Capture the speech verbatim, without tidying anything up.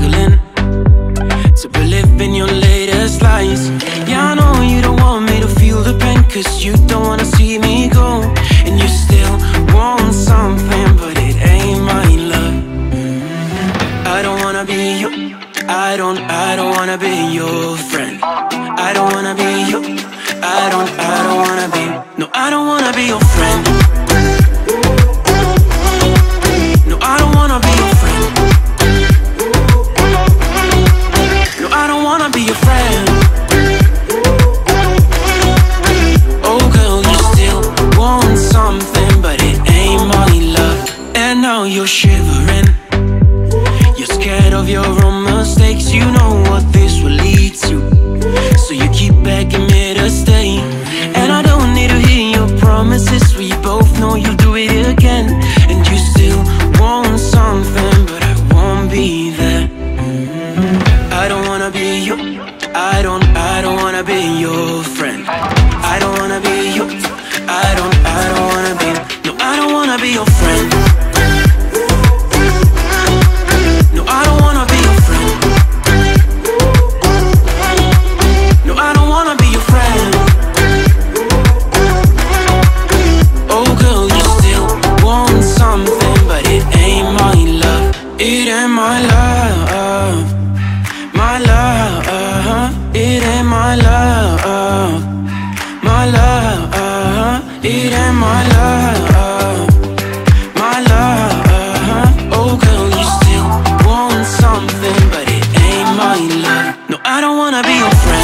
struggling to believe in your latest lies. Yeah, I know you don't want me to feel the pain, cause you don't wanna see me go. And you still want something, but it ain't my love. I don't wanna be you, I don't, I don't wanna be your friend. I don't wanna be you, I don't, I don't wanna be. No, I don't wanna be your friend. No, I don't wanna be your friend. No, I don't wanna be your friend. Oh girl, you still want something, but it ain't my love. And now you're shivering, you're scared of your own mistakes. You know what this will lead to, so you keep begging me to stay. And I don't need to hear your promises, we both know you'll do it again. And you still want something, but I won't be there. I don't wanna be you, I don't, I don't wanna be your friend. I don't wanna be you, I don't, I don't wanna be. No, I don't wanna be your friend. No, I don't wanna be your friend. No, I don't wanna be your friend. Oh girl, you still want something, but it ain't my love. It ain't my love, my love. It ain't my love, my love. It ain't my love, my love. Oh girl, you still want something, but it ain't my love. No, I don't wanna be your friend.